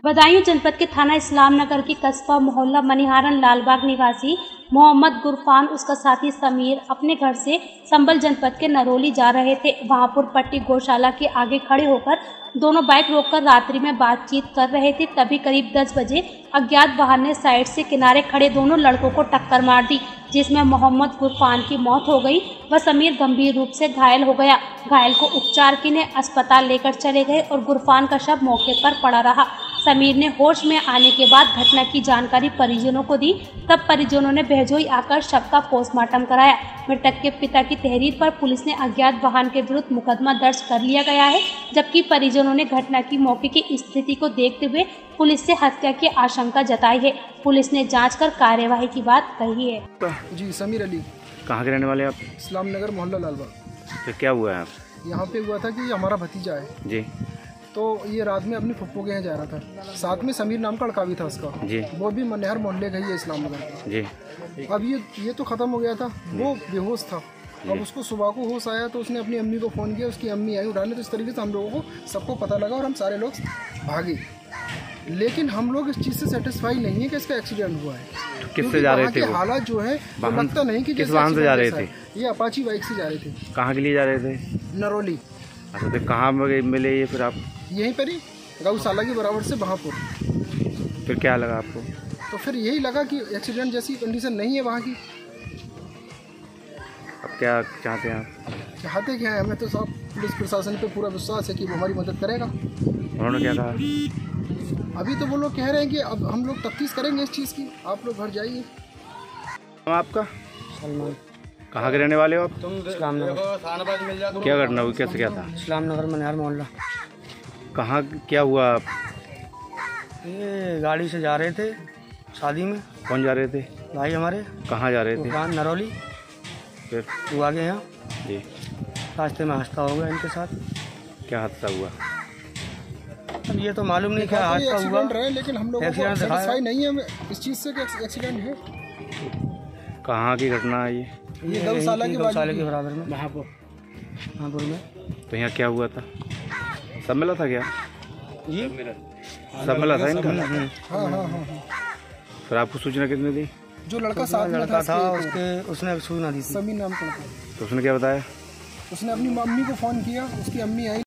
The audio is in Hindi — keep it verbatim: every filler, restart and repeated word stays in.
बदायूं जनपद के थाना इस्लाम नगर की कस्बा मोहल्ला मनिहारन लालबाग निवासी मोहम्मद गुरफान उसका साथी समीर अपने घर से संभल जनपद के नरोली जा रहे थे। वहांपुर पट्टी गौशाला के आगे खड़े होकर दोनों बाइक रोककर रात्रि में बातचीत कर रहे थे। तभी करीब दस बजे अज्ञात वाहन ने साइड से किनारे खड़े दोनों लड़कों को टक्कर मार दी, जिसमें मोहम्मद गुरफान की मौत हो गई व समीर गंभीर रूप से घायल हो गया। घायल को उपचार के लिए अस्पताल लेकर चले गए और गुरफान का शव मौके पर पड़ा रहा। समीर ने होश में आने के बाद घटना की जानकारी परिजनों को दी। तब परिजनों ने बेहजोई आकर शव का पोस्टमार्टम कराया। मृतक के पिता की तहरीर पर पुलिस ने अज्ञात वाहन के विरुद्ध मुकदमा दर्ज कर लिया गया है, जबकि परिजनों ने घटना की मौके की स्थिति को देखते हुए पुलिस से हत्या की आशंका जताई है। पुलिस ने जांच कर कार्यवाही की बात कही है। जी समीर अली। कहाँ के रहने वाले आप? इस्लाम नगर मोहल्ला लालबाग। तो क्या हुआ है आप? यहाँ पे हुआ था कि हमारा भतीजा है जी, तो ये रात में अपनी फुप्पो के यहाँ जा रहा था। साथ में समीर नाम का लड़का भी था उसका जी, वो भी मनहर मोहल्ले का ही है इस्लाम नगर जी। अब ये ये तो ख़त्म हो गया था, वो बेहोश था। अब उसको सुबह को होश आया तो उसने अपनी अम्मी को फ़ोन किया, उसकी अम्मी आई उठाने। तो इस तरीके से हम लोगों को सबको पता लगा और हम सारे लोग भागे। लेकिन हम लोग इस चीज़ से सेटिस्फाई नहीं है कि इसका एक्सीडेंट हुआ है। तो किससे जा रहे थे? हालात जो है तो लगता नहीं कि किस वाहन से जा रहे थे? ये अपाची बाइक से जा रहे थे। कहाँ के लिए जा रहे थे? नरोली। अच्छा, तो कहाँ मिले ये फिर आप? यहीं पर ही गौशाला के बराबर से वहाँपुर। फिर क्या लगा आपको? तो फिर यही लगा कि एक्सीडेंट जैसी कंडीशन नहीं है वहाँ की। अब क्या चाहते हैं आप? चाहते क्या है, हमें तो सब पुलिस प्रशासन पे पूरा विश्वास है कि वो हमारी मदद करेगा। उन्होंने क्या कहा? अभी तो वो लोग कह रहे हैं कि अब हम लोग तफ्तीश करेंगे इस चीज़ की, आप लोग घर जाइए। आपका? सलमान। कहाँ के रहने वाले हो आप? इस्लाम नगर। क्या घटना हुई, कैसे क्या था? इस्लाम नगर मनिहार मोहल्ला। कहाँ क्या हुआ आप? ये गाड़ी से जा रहे थे शादी में। कौन जा रहे थे? भाई हमारे। कहाँ जा रहे थे? दुकान नरौली। फिर वो आगे यहाँ जी, रास्ते में हादसा हो गया इनके साथ। क्या हादसा हुआ? अब ये तो मालूम नहीं क्या हादसा हुआ, एक्सीडेंट रहे, लेकिन हम लोगों को एक्सीडेंट सेटिस्फाई नहीं है इस चीज़ से कि एक्सीडेंट है। कहाँ की घटना है ये? ये गौशाला के गौशाला के बराबर में महापुर महापुर में। तो यहाँ क्या हुआ था? सब मिला था क्या? जी सब मिला था इनका? हाँ हाँ हाँ हाँ। फिर आपको सूचना कितने दी? जो लड़का साथ में लड़का था था उसके उसने सूचना दी थी। समीर नाम का। तो उसने क्या बताया? उसने अपनी मम्मी को फ़ोन किया, उसकी अम्मी आई।